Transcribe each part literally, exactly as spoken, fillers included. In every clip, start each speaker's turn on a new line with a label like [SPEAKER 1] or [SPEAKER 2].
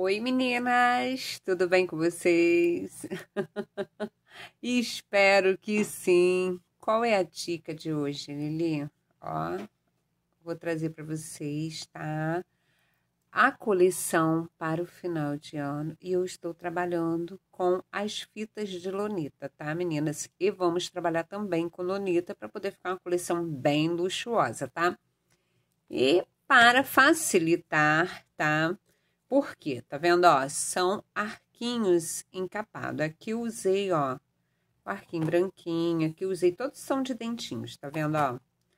[SPEAKER 1] Oi, meninas, tudo bem com vocês? Espero que sim. Qual é a dica de hoje, Lili? Ó, vou trazer para vocês, tá? A coleção para o final de ano e eu estou trabalhando com as fitas de lonita, tá, meninas? E vamos trabalhar também com lonita para poder ficar uma coleção bem luxuosa, tá? E para facilitar, tá? Por quê? Tá vendo, ó? São arquinhos encapados. Aqui eu usei, ó, o arquinho branquinho. Aqui eu usei, todos são de dentinhos, tá vendo, ó?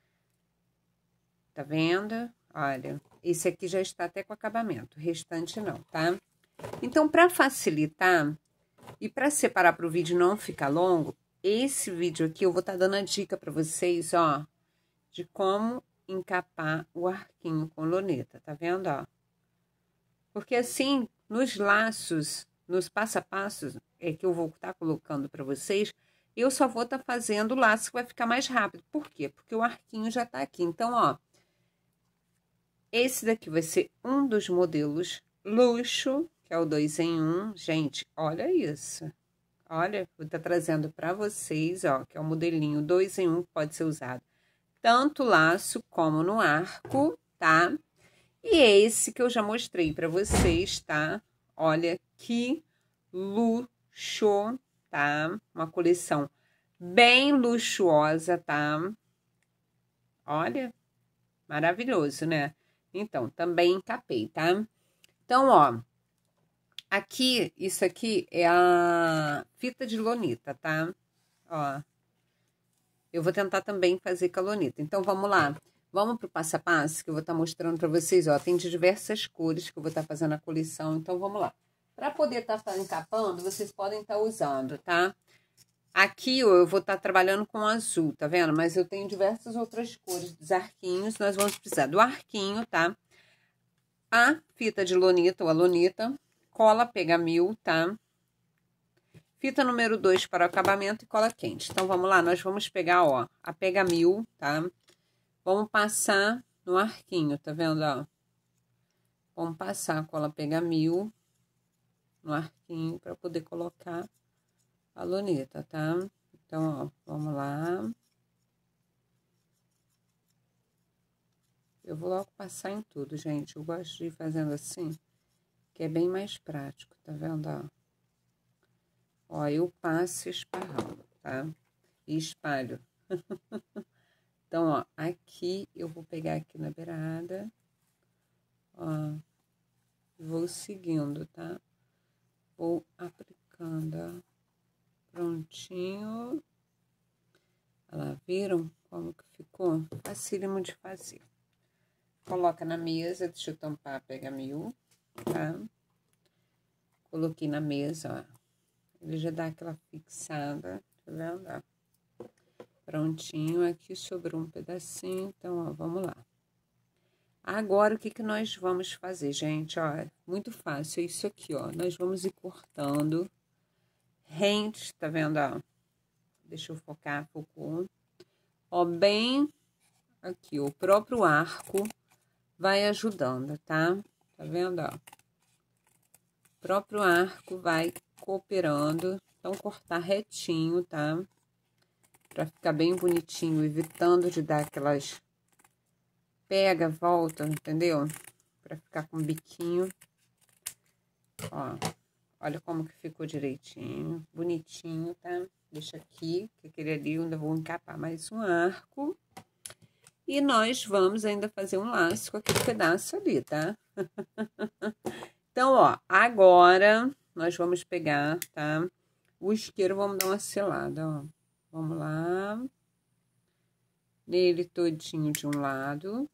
[SPEAKER 1] Tá vendo? Olha, esse aqui já está até com acabamento, o restante não, tá? Então, para facilitar e para separar para o vídeo não ficar longo, esse vídeo aqui eu vou estar tá dando a dica para vocês, ó, de como encapar o arquinho com loneta, tá vendo, ó? Porque assim, nos laços, nos passo a passos é, que eu vou estar tá colocando para vocês, eu só vou estar tá fazendo o laço que vai ficar mais rápido. Por quê? Porque o arquinho já tá aqui. Então, ó, esse daqui vai ser um dos modelos luxo, que é o dois em um. Gente, olha isso. Olha, vou estar tá trazendo para vocês, ó, que é o modelinho dois em um, que pode ser usado tanto laço como no arco, tá? E esse que eu já mostrei para vocês, tá? Olha que luxo, tá? Uma coleção bem luxuosa, tá? Olha, maravilhoso, né? Então, também encapei, tá? Então, ó, aqui, isso aqui é a fita de lonita, tá? Ó, eu vou tentar também fazer com a lonita. Então, vamos lá. Vamos pro passo a passo que eu vou estar mostrando para vocês, ó. Tem de diversas cores que eu vou estar fazendo a coleção, então vamos lá. Para poder estar encapando, vocês podem estar usando, tá? Aqui ó, eu vou estar trabalhando com azul, tá vendo? Mas eu tenho diversas outras cores dos arquinhos. Nós vamos precisar do arquinho, tá? A fita de lonita ou a lonita, cola pegamil, tá? Fita número dois para o acabamento e cola quente. Então, vamos lá, nós vamos pegar, ó, a pegamil, tá? Vamos passar no arquinho, tá vendo, ó? Vamos passar a cola pegamil no arquinho para poder colocar a loneta, tá? Então, ó, vamos lá. Eu vou logo passar em tudo, gente. Eu gosto de ir fazendo assim, que é bem mais prático, tá vendo, ó? Ó, eu passo esparrando, tá? E espalho. Então, ó, aqui eu vou pegar aqui na beirada, ó, vou seguindo, tá? Vou aplicando, ó, prontinho. Olha lá, viram como que ficou? Facílimo de fazer. Coloca na mesa, deixa eu tampar, pegamil, tá? Coloquei na mesa, ó. Ele já dá aquela fixada, tá vendo, ó? Prontinho, aqui sobrou um pedacinho, então, ó, vamos lá. Agora, o que que nós vamos fazer, gente? Ó, é muito fácil, é isso aqui, ó. Nós vamos ir cortando rente, tá vendo, ó? Deixa eu focar, focou. Ó, bem aqui, o próprio arco vai ajudando, tá? Tá vendo, ó? O próprio arco vai cooperando. Então, cortar retinho, tá? Pra ficar bem bonitinho, evitando de dar aquelas... Pega, volta, entendeu? Pra ficar com biquinho. Ó, olha como que ficou direitinho, bonitinho, tá? Deixa aqui, que aquele ali eu ainda vou encapar mais um arco. E nós vamos ainda fazer um laço com aquele pedaço ali, tá? Então, ó, agora nós vamos pegar, tá? O isqueiro, vamos dar uma selada, ó. Vamos lá. Nele todinho de um lado.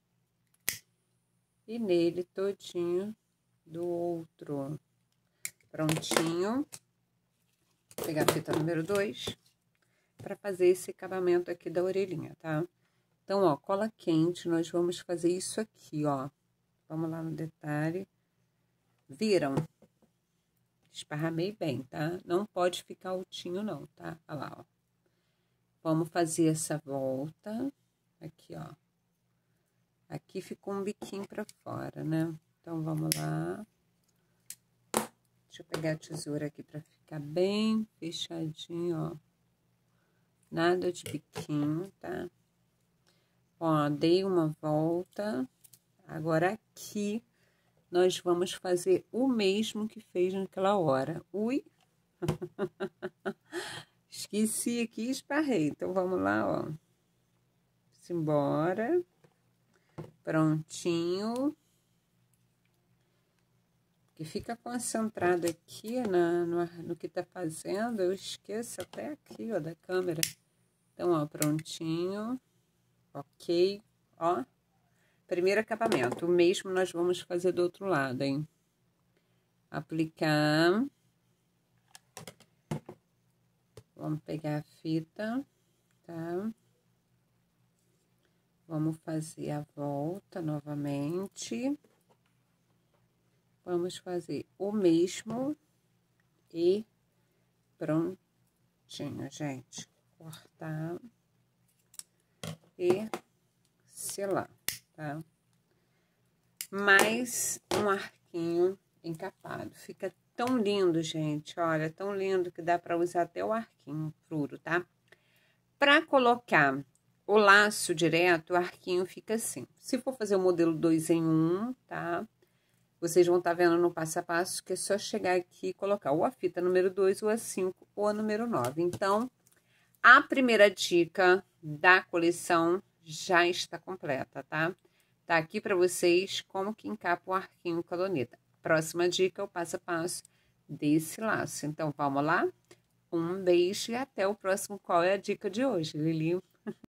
[SPEAKER 1] E nele todinho do outro. Prontinho. Vou pegar a fita número dois para fazer esse acabamento aqui da orelhinha, tá? Então, ó, cola quente, nós vamos fazer isso aqui, ó. Vamos lá no detalhe. Viram? Esparramei bem, tá? Não pode ficar altinho, não, tá? Olha lá, ó. Vamos fazer essa volta. Aqui, ó. Aqui ficou um biquinho pra fora, né? Então, vamos lá. Deixa eu pegar a tesoura aqui para ficar bem fechadinho, ó. Nada de biquinho, tá? Ó, dei uma volta. Agora aqui nós vamos fazer o mesmo que fez naquela hora. Ui! Esqueci aqui e esparrei. Então, vamos lá, ó. Simbora. Prontinho. Que fica concentrado aqui na, no, no que tá fazendo, eu esqueço até aqui, ó, da câmera. Então, ó, prontinho. Ok, ó. Primeiro acabamento. O mesmo nós vamos fazer do outro lado, hein? Aplicar. Vamos pegar a fita, tá? Vamos fazer a volta novamente. Vamos fazer o mesmo e prontinho, gente. Cortar e selar, tá? Mais um arquinho encapado. Fica tão lindo, gente. Olha, tão lindo que dá para usar até o arquinho furo, tá? Para colocar o laço direto, o arquinho fica assim. Se for fazer o modelo dois em um, tá? Vocês vão estar vendo no passo a passo que é só chegar aqui e colocar ou a fita número dois, ou a cinco, ou a número nove. Então, a primeira dica da coleção já está completa, tá? Tá aqui para vocês como que encapa o arquinho com a loneta. Próxima dica é o passo a passo desse laço. Então, vamos lá? Um beijo e até o próximo. Qual é a dica de hoje, Lili?